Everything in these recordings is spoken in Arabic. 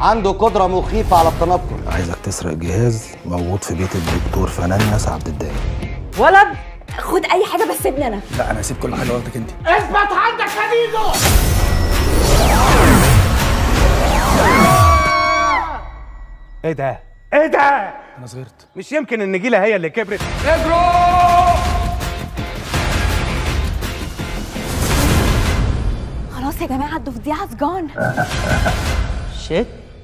عنده قدرة مخيفة على التنقل. عايزك تسرق جهاز موجود في بيت الدكتور فنانس عبد الدايم. ولد خد اي حاجه بس سيبني انا. لا انا هسيب كل حاجه واخدك انت. اثبت عندك يا ميدو. ايه ده؟ ايه ده؟ انا صغرت. مش يمكن النجيله هي اللي كبرت؟ اجروا. خلاص يا جماعه الضفدعه جون. شيت،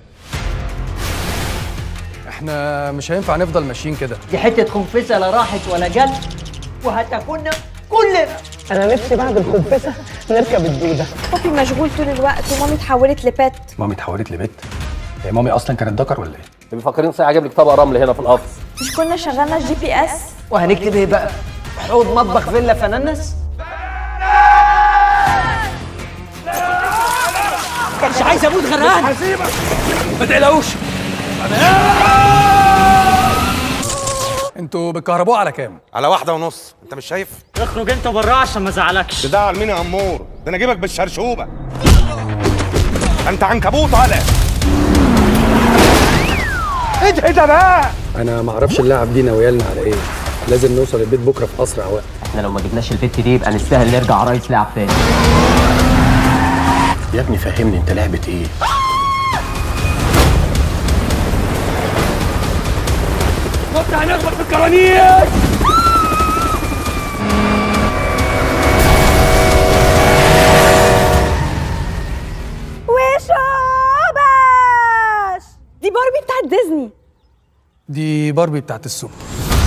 احنا مش هينفع نفضل ماشيين كده. دي حته خنفسه لا راحت ولا جت وهتاكلنا كلنا. انا نفسي بعد الخنفسه نركب الدوده. بابي مشغول طول الوقت ومامي اتحولت لبت. مامي اتحولت لبت؟ هي مامي اصلا كانت ذكر ولا ايه؟ مفكرين صحيح اجيب لك طبق رمل هنا في القفص؟ مش كنا شغلنا الجي بي اس؟ وهنكتب ايه بقى؟ حوض مطبخ فيلا فنانس؟ مش عايز اموت غرقان. هسيبك. ما تقلقوش. انتوا بتكهربوه على كام؟ على 1.5. انت مش شايف؟ اخرج انت بره عشان ما ازعلكش. تزعل مين يا عمور؟ ده انا اجيبك بالشرشوبه. انت عنكبوت على ايه ده بقى؟ انا ما اعرفش اللاعب دي ناويالنا على ايه. لازم نوصل البيت بكره في اسرع وقت. احنا لو ما جبناش البت دي يبقى نستاهل نرجع رئيس لعب تاني. يا ابني فهمني انت لعبه ايه؟ كنت هنخبط في الكرانيك. وشوبش دي باربي بتاعت ديزني. دي باربي بتاعت السوق.